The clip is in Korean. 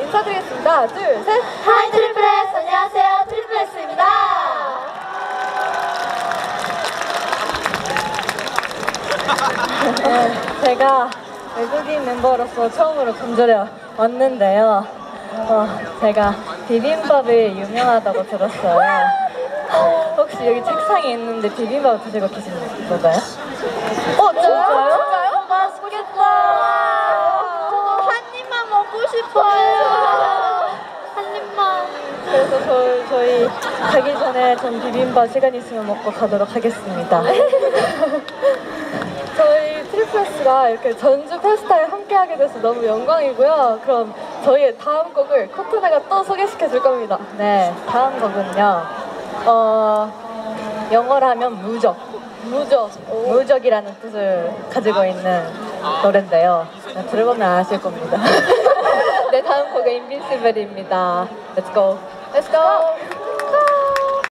인사드리겠습니다. 둘, 셋. 하이 트리플스! 안녕하세요, 트리플스입니다. 네, 제가 외국인 멤버로서 처음으로 곤절에 왔는데요. 제가 비빔밥이 유명하다고 들었어요. 혹시 여기 책상에 있는데 비빔밥 드시고 계시는 건가요? 진짜요? 맛있겠다. 저도 한 입만 먹고 싶어요. 한 입만. 그래서 저희 가기 전에 전 비빔밥 시간 있으면 먹고 가도록 하겠습니다. 저희 트리플스가 이렇게 전주 페스타에 함께하게 돼서 너무 영광이고요. 그럼 저희의 다음 곡을 코트네가 또 소개시켜 줄 겁니다. 네, 다음 곡은요. 영어로 하면 무적이라는 뜻을 가지고 있는 노래인데요. 들어보면 아실 겁니다. 네, 다음 곡은 인빈시블입니다. Let's go. Let's go.